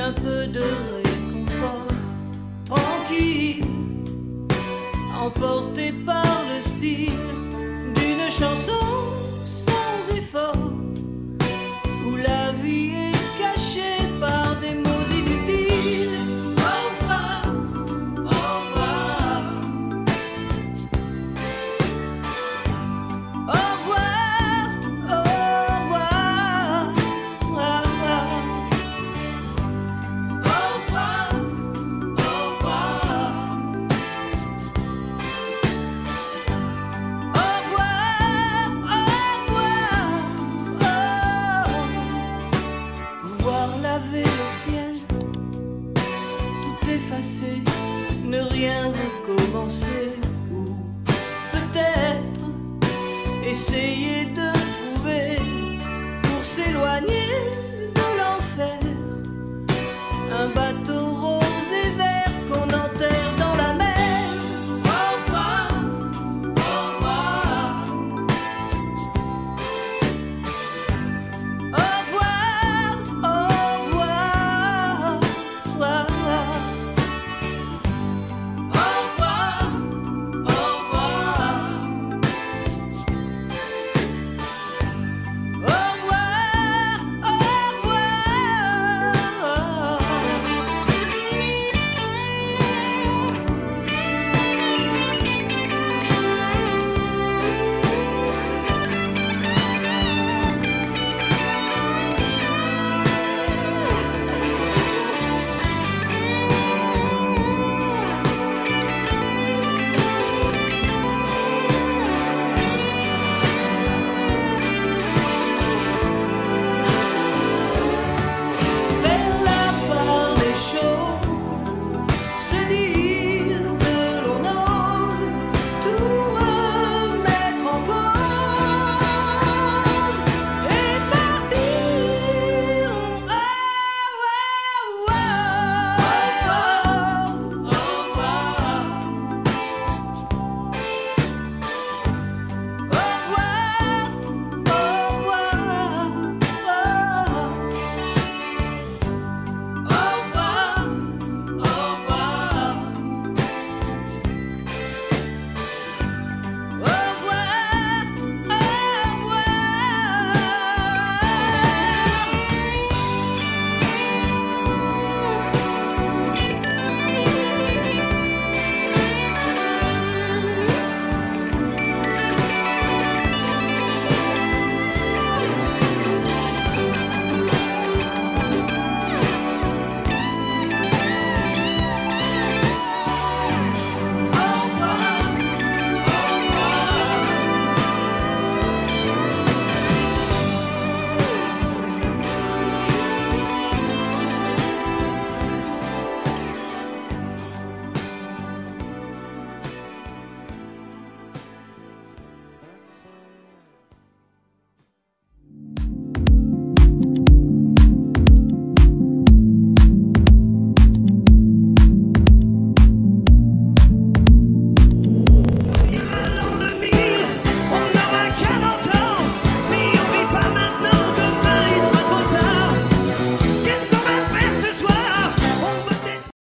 un peu de réconfort, tranquille, emporté par le style d'une chanson sans effort, où la vie est cachée par des mots inutiles. Au revoir, au revoir, au revoir, au revoir, au revoir, au revoir. Laver le ciel, tout effacer, ne rien recommencer, ou peut-être essayer de trouver pour s'éloigner